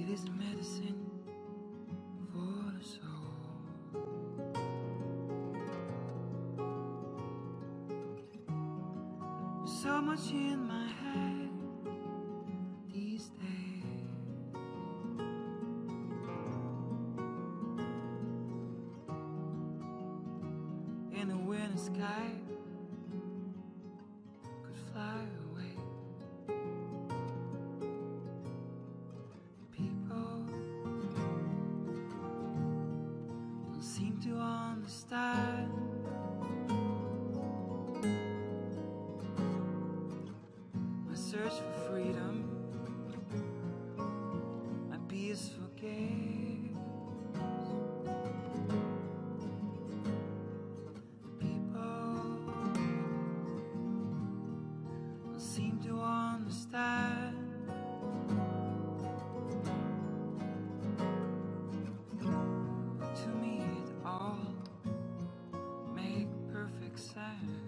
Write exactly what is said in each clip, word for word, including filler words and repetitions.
It is medicine for the soul. So much in my head these days, in the winter sky could fly away. People don't seem to understand my search for freedom, my peaceful gaze. Seem to understand but to me it all make perfect sense.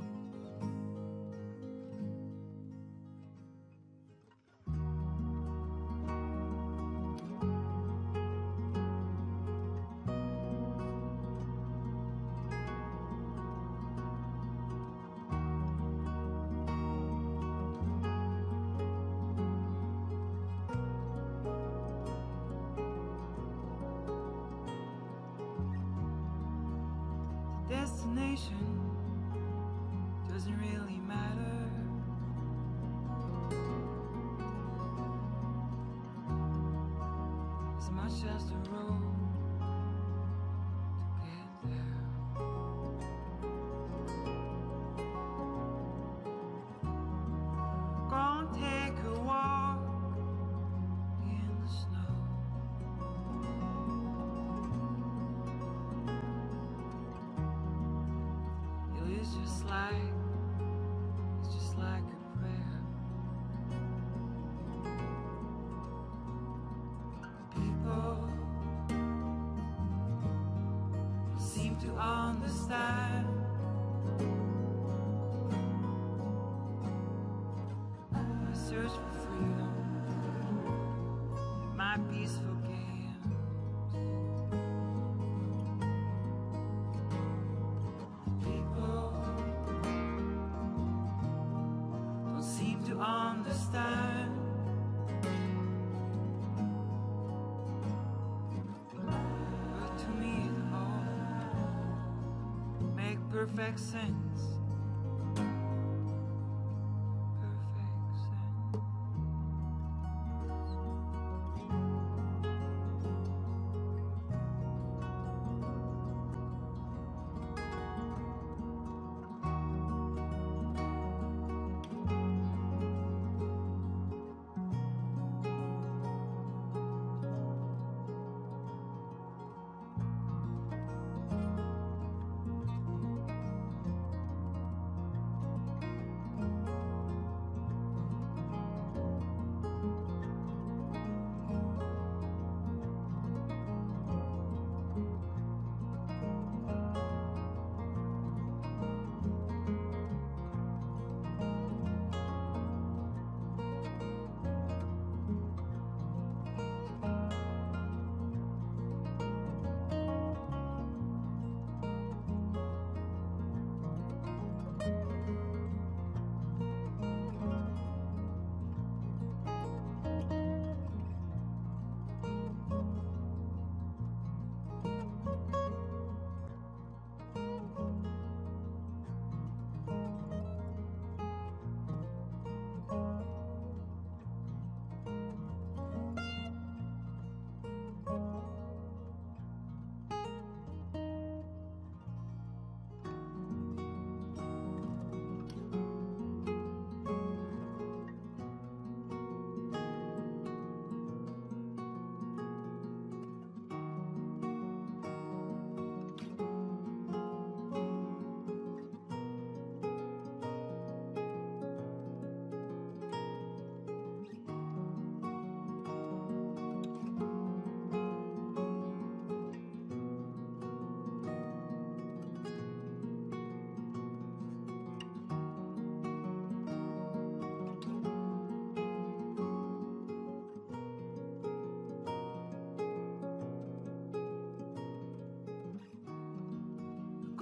Destination doesn't really matter. As much as the road to get there. Gonna take a walk in the snow. It's just like, it's just like a prayer. People seem to understand my search for freedom, my peaceful games. To understand but to me it all make perfect sense. Perfect sense.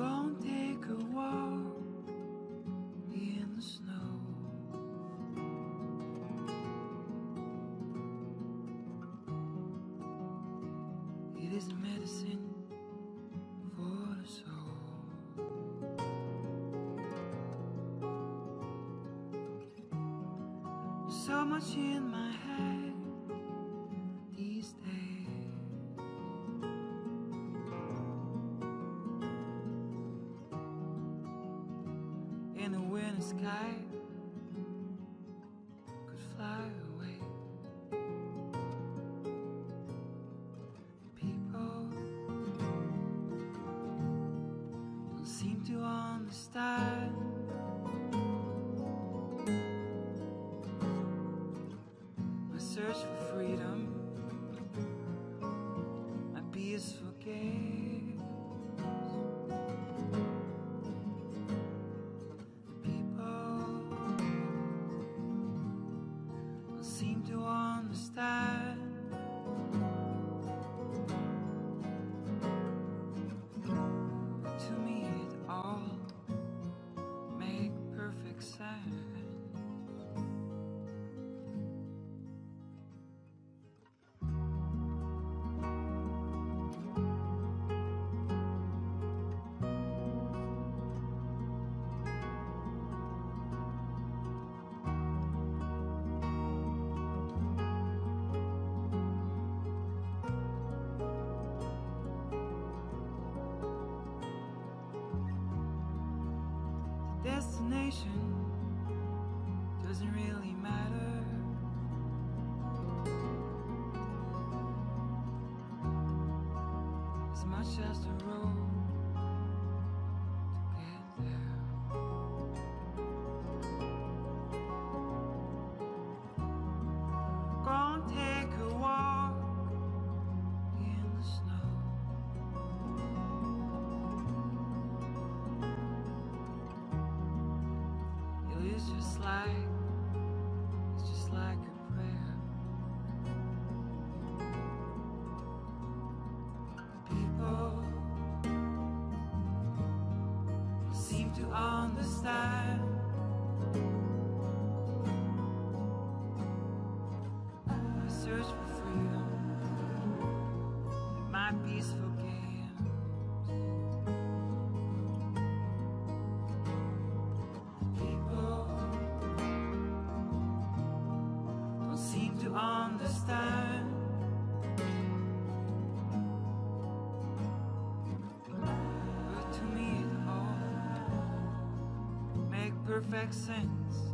Gonna take a walk in the snow. It is a medicine for the soul. So much in my head these days. In the winter sky could fly away. People don't seem to understand. My search for freedom, my peaceful gaze. Seem to understand. But to me it all make perfect sense. Destination doesn't really matter. As much as the road to get there. Gonna take a walk in the snow. It's just like, it's just like a prayer. People seem to understand. I search for freedom, my peaceful games. Seem to understand. But to me it all make perfect sense.